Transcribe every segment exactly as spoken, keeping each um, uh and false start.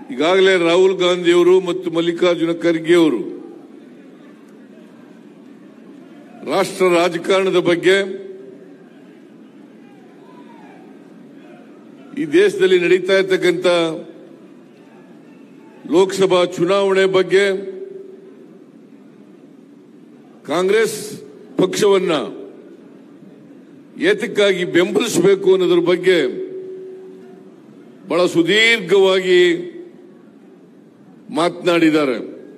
ಈಗಾಗಲೇ ರಾಹುಲ್ ಗಾಂಧಿಯವರು ಮತ್ತು ಮಲ್ಲಿಕಾರ್ಜುನ ಖರ್ಗೆ ಅವರು ರಾಷ್ಟ್ರ ರಾಜಕಾರಣದ ಬಗ್ಗೆ, ಈ ದೇಶದಲ್ಲಿ ನಡೀತಾ ಇರತಕ್ಕಂಥ ಲೋಕಸಭಾ ಚುನಾವಣೆ ಬಗ್ಗೆ, ಕಾಂಗ್ರೆಸ್ ಪಕ್ಷವನ್ನ ಏತಕ್ಕಾಗಿ ಬೆಂಬಲಿಸಬೇಕು ಅನ್ನೋದ್ರ ಬಗ್ಗೆ ಬಹಳ ಸುದೀರ್ಘವಾಗಿ ಮಾತನಾಡಿದ್ದಾರೆ.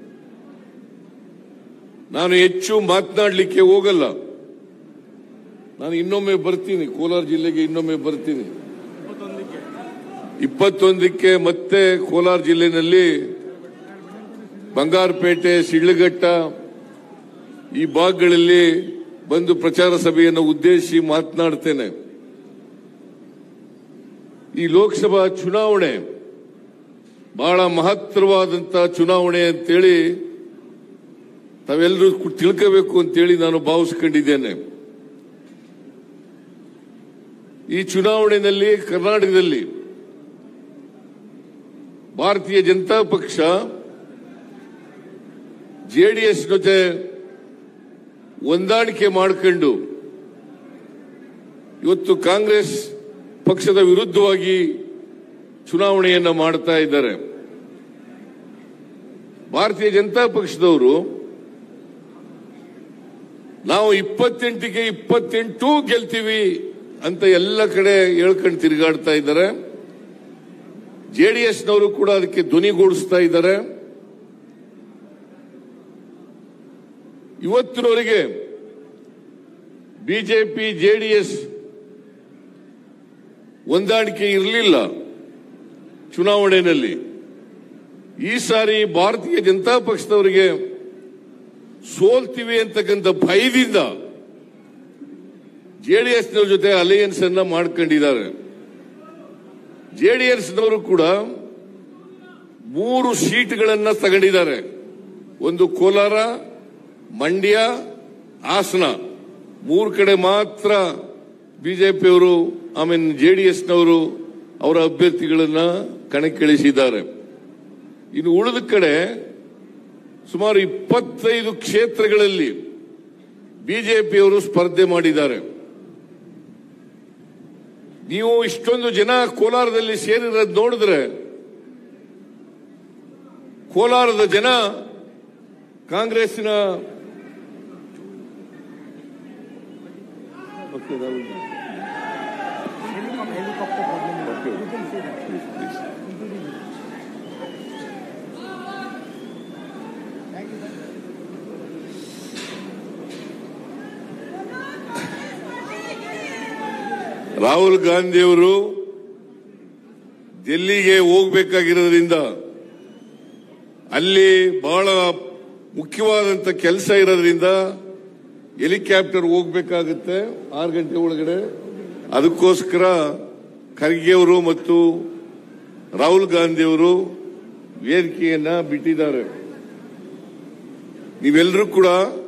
ನಾನು ಹೆಚ್ಚು ಮಾತನಾಡಲಿಕ್ಕೆ ಹೋಗಲ್ಲ. ನಾನು ಇನ್ನೊಮ್ಮೆ ಬರ್ತೀನಿ, ಕೋಲಾರ ಜಿಲ್ಲೆಗೆ ಇನ್ನೊಮ್ಮೆ ಬರ್ತೀನಿ. ಇಪ್ಪತ್ತೊಂದಕ್ಕೆ ಮತ್ತೆ ಕೋಲಾರ ಜಿಲ್ಲೆಯಲ್ಲಿ ಬಂಗಾರಪೇಟೆ, ಶಿಡ್ಲಘಟ್ಟ ಈ ಭಾಗಗಳಲ್ಲಿ ಬಂದು ಪ್ರಚಾರ ಸಭೆಯನ್ನು ಉದ್ದೇಶಿಸಿ ಮಾತನಾಡ್ತೇನೆ. ಈ ಲೋಕಸಭಾ ಚುನಾವಣೆ ಬಹಳ ಮಹತ್ತರವಾದಂತಹ ಚುನಾವಣೆ ಅಂತೇಳಿ ತಾವೆಲ್ಲರೂ ತಿಳ್ಕೋಬೇಕು ಅಂತೇಳಿ ನಾನು ಭಾವಿಸ್ಕೊಂಡಿದ್ದೇನೆ. ಈ ಚುನಾವಣೆಯಲ್ಲಿ ಕರ್ನಾಟಕದಲ್ಲಿ ಭಾರತೀಯ ಜನತಾ ಪಕ್ಷ ಜೆಡಿಎಸ್ ಜೊತೆ ಹೊಂದಾಣಿಕೆ ಮಾಡಿಕೊಂಡು ಇವತ್ತು ಕಾಂಗ್ರೆಸ್ ಪಕ್ಷದ ವಿರುದ್ಧವಾಗಿ ಚುನಾವಣೆಯನ್ನ ಮಾಡ್ತಾ ಇದ್ದಾರೆ. ಭಾರತೀಯ ಜನತಾ ಪಕ್ಷದವರು ನಾವು ಇಪ್ಪತ್ತೆಂಟಿಗೆ ಇಪ್ಪತ್ತೆಂಟು ಗೆಲ್ತೀವಿ ಅಂತ ಎಲ್ಲ ಕಡೆ ಹೇಳ್ಕೊಂಡು ತಿರುಗಾಡ್ತಾ ಇದ್ದಾರೆ. ಜೆಡಿಎಸ್ನವರು ಕೂಡ ಅದಕ್ಕೆ ಧ್ವನಿಗೂಡಿಸ್ತಾ ಇದ್ದಾರೆ. ಇವತ್ತಿನವರೆಗೆ ಬಿಜೆಪಿ ಜೆಡಿಎಸ್ ಹೊಂದಾಣಿಕೆ ಇರಲಿಲ್ಲ ಚುನಾವಣೆಯಲ್ಲಿ. ಈ ಸಾರಿ ಭಾರತೀಯ ಜನತಾ ಪಕ್ಷದವರಿಗೆ ಸೋಲ್ತೀವಿ ಅಂತಕ್ಕಂಥ ಭಯದಿಂದ ಜೆಡಿಎಸ್ನವ್ರ ಜೊತೆ ಅಲಯನ್ಸ್ ಅನ್ನ ಮಾಡ್ಕೊಂಡಿದ್ದಾರೆ. ಜೆಡಿಎಸ್ನವರು ಕೂಡ ಮೂರು ಸೀಟ್ಗಳನ್ನ ತಗೊಂಡಿದ್ದಾರೆ. ಒಂದು ಕೋಲಾರ, ಮಂಡ್ಯ, ಹಾಸನ, ಮೂರು ಕಡೆ ಮಾತ್ರ ಬಿಜೆಪಿಯವರು ಆಮೇಲೆ ಜೆಡಿಎಸ್ನವರು ಅವರ ಅಭ್ಯರ್ಥಿಗಳನ್ನ ಕಣಕ್ಕಿಳಿಸಿದ್ದಾರೆ. ಇನ್ನು ಉಳಿದ ಕಡೆ ಸುಮಾರು ಇಪ್ಪತ್ತೈದು ಕ್ಷೇತ್ರಗಳಲ್ಲಿ ಬಿಜೆಪಿಯವರು ಸ್ಪರ್ಧೆ ಮಾಡಿದ್ದಾರೆ. ನೀವು ಇಷ್ಟೊಂದು ಜನ ಕೋಲಾರದಲ್ಲಿ ಸೇರಿರೋದು ನೋಡಿದ್ರೆ ಕೋಲಾರದ ಜನ ಕಾಂಗ್ರೆಸ್ಸಿನ ರಾಹುಲ್ ಗಾಂಧಿಯವರು ಡೆಲ್ಲಿಗೆ ಹೋಗಬೇಕಾಗಿರೋದ್ರಿಂದ ಅಲ್ಲಿ ಬಹಳ ಮುಖ್ಯವಾದಂತ ಕೆಲಸ ಇರೋದ್ರಿಂದ ಹೆಲಿಕಾಪ್ಟರ್ ಹೋಗಬೇಕಾಗುತ್ತೆ ಆರು ಗಂಟೆ ಒಳಗಡೆ. ಅದಕ್ಕೋಸ್ಕರ ಖರ್ಗೆ ಅವರು ಮತ್ತು ರಾಹುಲ್ ಗಾಂಧಿಯವರು ವೇದಿಕೆಯನ್ನ ಬಿಟ್ಟಿದ್ದಾರೆ. ನೀವೆಲ್ಲರೂ ಕೂಡ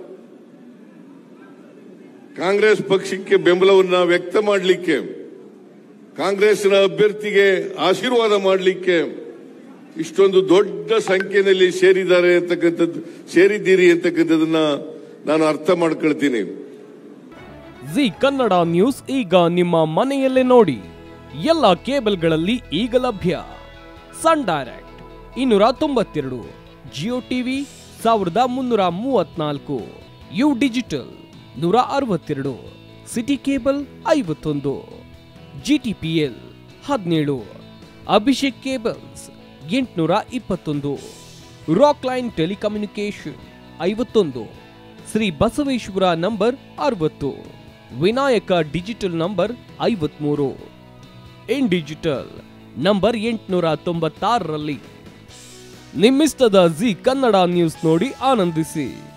ಕಾಂಗ್ರೆಸ್ ಪಕ್ಷಕ್ಕೆ ಬೆಂಬಲವನ್ನ ವ್ಯಕ್ತ ಮಾಡಲಿಕ್ಕೆ, ಕಾಂಗ್ರೆಸ್ನ ಅಭ್ಯರ್ಥಿಗೆ ಆಶೀರ್ವಾದ ಮಾಡಲಿಕ್ಕೆ ಇಷ್ಟೊಂದು ದೊಡ್ಡ ಸಂಖ್ಯೆಯಲ್ಲಿ ಸೇರಿದ್ದಾರೆ ಅಂತಕ್ಕಂಥದ್ದು ಸೇರಿದ್ದೀರಿ ಅಂತಕ್ಕಂಥದನ್ನ ನಾನು ಅರ್ಥ ಮಾಡ್ಕೊಳ್ತೀನಿ. ಜಿ ಕನ್ನಡ ನ್ಯೂಸ್ ಈಗ ನಿಮ್ಮ ಮನೆಯಲ್ಲೇ ನೋಡಿ. ಎಲ್ಲ ಕೇಬಲ್ಗಳಲ್ಲಿ ಈಗ ಲಭ್ಯ. ಸನ್ ಡೈರೆಕ್ಟ್ ಇನ್ನೂರ ತೊಂಬತ್ತೆರಡು, ಜಿಯೋ ಟಿವಿ ಸಾವಿರದ ಮುನ್ನೂರ ಮೂವತ್ನಾಲ್ಕು, ಯು ಡಿಜಿಟಲ್ ನೂರ ಅರವತ್ತೆರಡು, ಸಿಟಿ ಕೇಬಲ್ ಐವತ್ತೊಂದು, ಜಿಟಿಪಿಎಲ್ ಹದಿನೇಳು, ಅಭಿಷೇಕ್ ಕೇಬಲ್ಸ್ ಎಂಟುನೂರ ಇಪ್ಪತ್ತೊಂದು, ರಾಕ್ ಲೈನ್ ಟೆಲಿಕಮ್ಯುನಿಕೇಶನ್ ಐವತ್ತೊಂದು, ಶ್ರೀ ಬಸವೇಶ್ವರ ನಂಬರ್ ಅರವತ್ತು, ವಿನಾಯಕ ಡಿಜಿಟಲ್ ನಂಬರ್ ಐವತ್ಮೂರು, ಇನ್ ಡಿಜಿಟಲ್ ನಂಬರ್ ಎಂಟುನೂರ ತೊಂಬತ್ತಾರರಲ್ಲಿ. ನಿಮ್ಮಿಸ್ತದ ಜಿ ಕನ್ನಡ ನ್ಯೂಸ್ ನೋಡಿ ಆನಂದಿಸಿ.